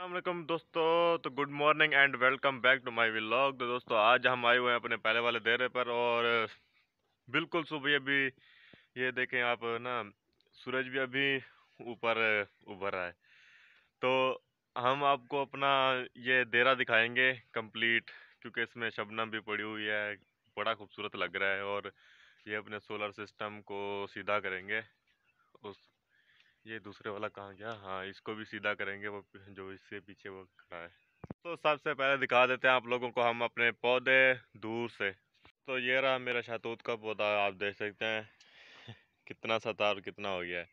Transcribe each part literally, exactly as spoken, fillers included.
अस्सलाम दोस्तों। तो good morning and welcome back to my vlog. तो दोस्तों आज हम आए हुए हैं अपने पहले वाले डेरे पर और बिल्कुल सुबह अभी ये देखें आप ना, सूरज भी अभी ऊपर उभर रहा है। तो हम आपको अपना ये डेरा दिखाएंगे कंप्लीट, क्योंकि इसमें शबनम भी पड़ी हुई है, बड़ा खूबसूरत लग रहा है। और ये अपने सोलर सिस्टम को सीधा करेंगे। उस ये दूसरे वाला कहाँ गया? हाँ, इसको भी सीधा करेंगे, वो जो इससे पीछे वो खड़ा है। तो सबसे पहले दिखा देते हैं आप लोगों को हम अपने पौधे दूर से। तो ये रहा मेरा शहतूत का पौधा, आप देख सकते हैं कितना सा था और कितना हो गया है।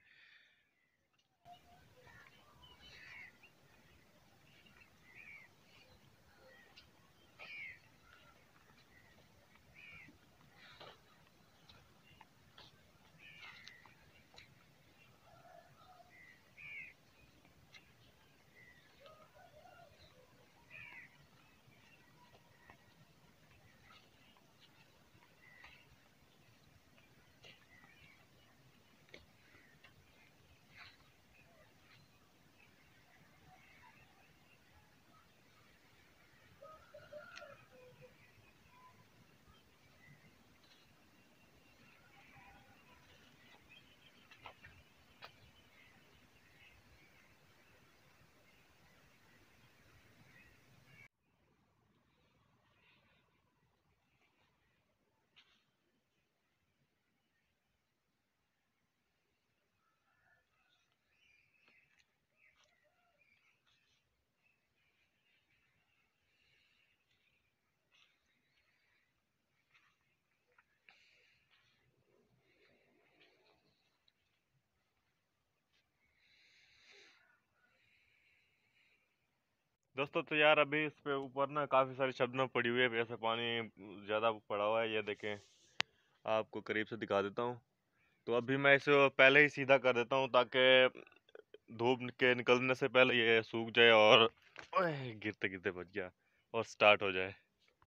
दोस्तों तो यार अभी इस पे ऊपर ना काफी सारी शबनम पड़ी हुई है, वैसे पानी ज्यादा पड़ा हुआ है। ये देखें, आपको करीब से दिखा देता हूँ। तो अभी मैं इसे पहले ही सीधा कर देता हूँ ताकि धूप के निकलने से पहले ये सूख जाए और ओए, गिरते गिरते बच गया और स्टार्ट हो जाए।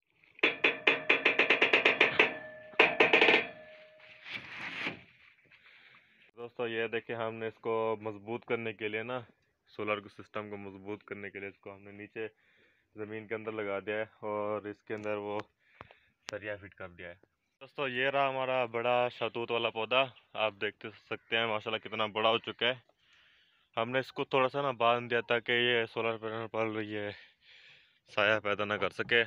दोस्तों ये देखिए, हमने इसको मजबूत करने के लिए ना, सोलर सिस्टम को मजबूत करने के लिए इसको हमने नीचे ज़मीन के अंदर लगा दिया है और इसके अंदर वो सरिया फिट कर दिया है। दोस्तों ये रहा हमारा बड़ा शहतूत वाला पौधा, आप देख सकते हैं माशाल्लाह कितना बड़ा हो चुका है। हमने इसको थोड़ा सा ना बांध दिया ताकि ये सोलर पैनल पर ये साया पैदा ना कर सके।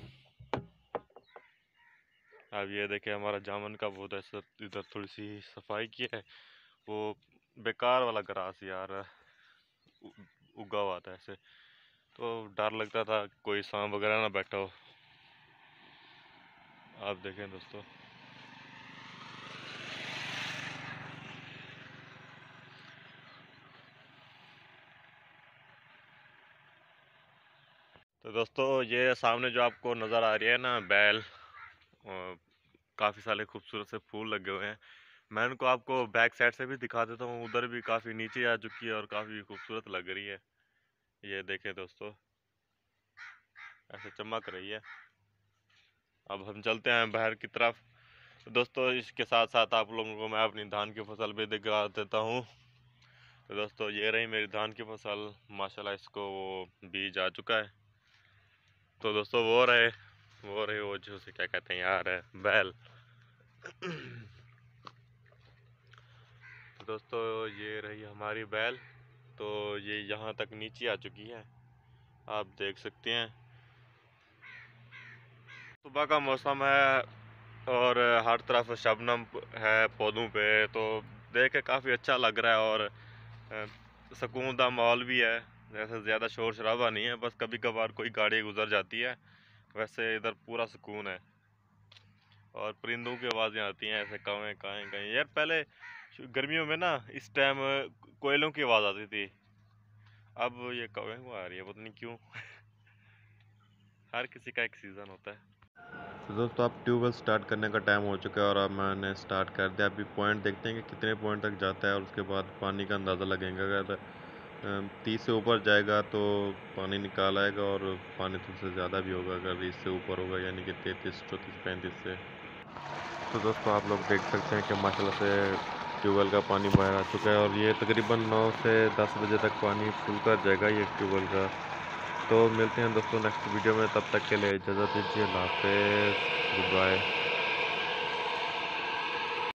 अब ये देखिए हमारा जामुन का पौधा, इधर थोड़ी सी सफाई की है। वो बेकार वाला ग्रास यार उ- उगा हुआ था ऐसे, तो डर लगता था कोई सांप वगैरह ना बैठा हो। आप देखें दोस्तों, तो दोस्तों ये सामने जो आपको नज़र आ रही है ना बैल, काफ़ी सारे खूबसूरत से फूल लगे हुए हैं। मैं उनको आपको बैक साइड से भी दिखा देता हूँ, उधर भी काफ़ी नीचे आ चुकी है और काफ़ी खूबसूरत लग रही है। ये देखें दोस्तों, ऐसे चमक रही है। अब हम चलते हैं बाहर की तरफ। तो दोस्तों इसके साथ साथ आप लोगों को मैं अपनी धान की फसल भी दिखा देता हूँ। तो दोस्तों ये रही मेरी धान की फसल, माशाल्लाह इसको वो बीज आ चुका है। तो दोस्तों वो रहे वो रहे वो जो से क्या कहते हैं यार, बैल। तो दोस्तों ये रही हमारी बैल, तो ये यहाँ तक नीचे आ चुकी है, आप देख सकते हैं। सुबह का मौसम है और हर तरफ शबनम है पौधों पे, तो देख के काफ़ी अच्छा लग रहा है और अ, सुकून दा माहौल भी है। जैसे ज़्यादा शोर शराबा नहीं है, बस कभी कभार कोई गाड़ी गुजर जाती है, वैसे इधर पूरा सुकून है। और परिंदों की आवाज़ें आती हैं ऐसे, कवें काएं कहीं यार। पहले गर्मियों में ना इस टाइम कोयलों की आवाज़ आती थी, अब ये कवें को आ रही है, पता नहीं क्यों। हर किसी का एक सीज़न होता है। तो दोस्तों अब ट्यूबवेल स्टार्ट करने का टाइम हो चुका है और अब मैंने स्टार्ट कर दिया। अभी पॉइंट देखते हैं कि कितने पॉइंट तक जाता है और उसके बाद पानी का अंदाज़ा लगेगा। अगर तीस से ऊपर जाएगा तो पानी निकाल आएगा और पानी तो से ज़्यादा भी होगा अगर इससे ऊपर होगा, यानी कि तैंतीस चौंतीस पैंतीस से। तो दोस्तों आप लोग देख सकते हैं कि माशाल्लाह से ट्यूबवेल का पानी बाहर आ चुका है और ये तकरीबन नौ से दस बजे तक पानी फुल कर जाएगा ये ट्यूबवेल का। तो मिलते हैं दोस्तों नेक्स्ट वीडियो में, तब तक के लिए इजाज़त दीजिए। अल्लाह हाफ़िज़, गुड बाय।